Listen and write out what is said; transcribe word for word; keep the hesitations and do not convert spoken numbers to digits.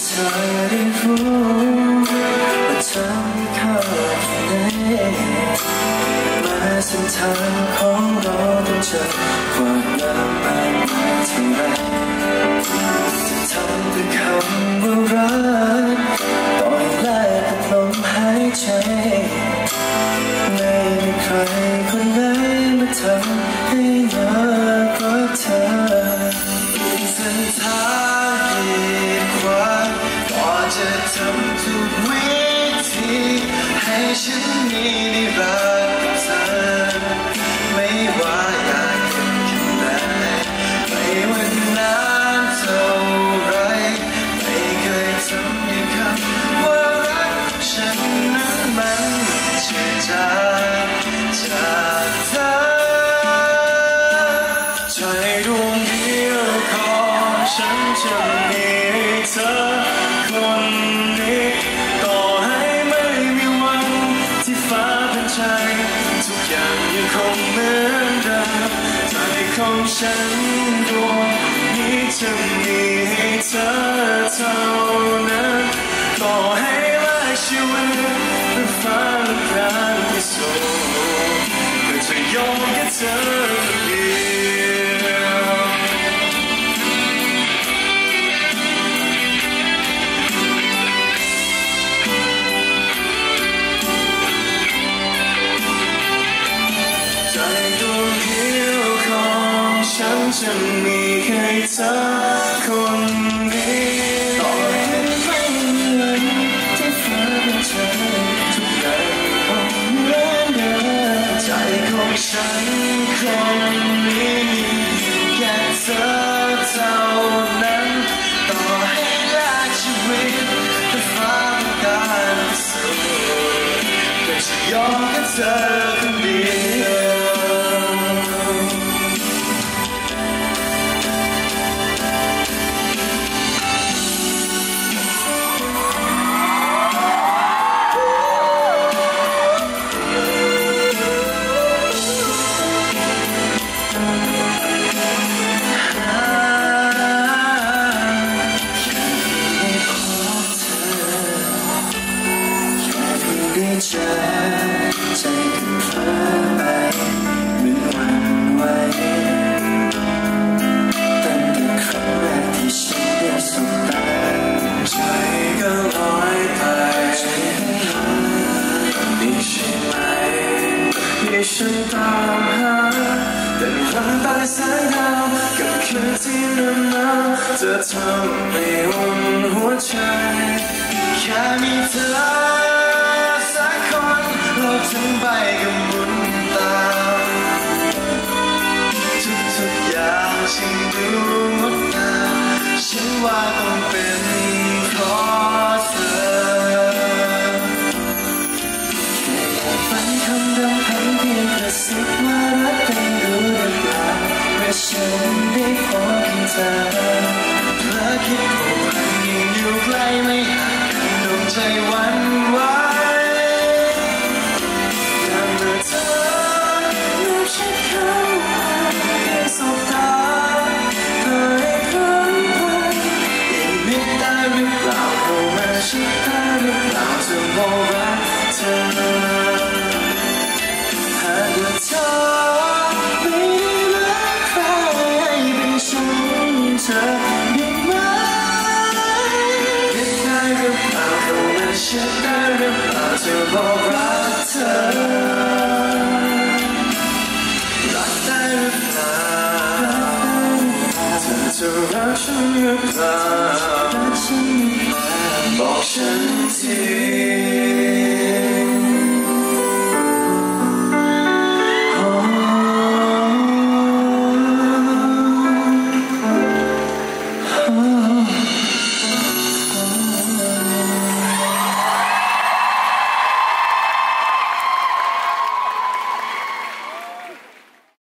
เธอได้รู้ว่าเธอมีค่าแค่ไหนแม้เส้นทางของเราต้องเจอความลำบากมาเท่าไรจะทำด้วยคำว่ารักต่อให้แลกกับลมหายใจไม่มีใครคนไหนมาทำให้เลิกรักเธอเส้นทางกีดขวางก็จะทำทุกวิธีให้ฉันมีได้รักเธอไม่ว่ายากเย็นแค่ไหนไม่ว่านานเท่าไรไม่เคยทำให้คำว่ารักฉันนั้นมันเชื่อใจจากเธอใจดวงเดียวของฉันจะมีเธอคนนี้ต่อให้ไม่มีวันที่ฟ้าเป็นใจทุกอย่างยังคงเหมือนเดิมใจของฉันดวงนี้จะมีให้เธอเท่านั้นต่อให้หลายชีวิตเป็นฟ้าและการพิสูจน์ก็จะยอมแค่เธอคนเดียวใจดวงเดียวของฉันจะมีแค่เธอคนนี้ต่อให้ไม่มีวันที่ฟ้าเป็นใจทุกอย่างคงเหมือนเดิมใจของฉันคนนี้มีแค่เธอเท่านั้นต่อให้หลายชีวิตเป็นฟ้าเป็นการพิสูจน์ก็จะยอมแค่เธอคนเดียวใจใจกันเพ้อไปเหมือนวันไหวตั้งแต่ครั้งแรกที่ฉันได้สบตาใจก็ลอยไปใจก็ลอยนี่ใช่ไหมที่ฉันตามหาแต่วันใต้แสงดาวกับคืนที่หนาวจะทำให้อุ่นหัวใจแค่มีเธอเราถึงไปกับบุญตามทุกๆอย่างฉันดูงดงามฉันว่าต้องเป็นเพราะเธอแค่อยากฝันคำเดิมคำเพียงกระซิบว่ารักเป็นรู้หรือเปล่าเมื่อฉันได้พบเธอเพราะคิดผูกพันยิ่งอยู่ใกล้ไม่ห่างกันดวงใจหวั่นไหวฉันได้หรือเปล่าจะบอกรักเธอหากว่าเธอไม่ได้รักใครเป็นฉันเธอได้ไหมคิดได้หรือเปล่าเข้ามาฉันได้หรือเปล่าจะบอกรักเธอรักได้หรือเปล่าเธอจะรักฉันหรือเปล่า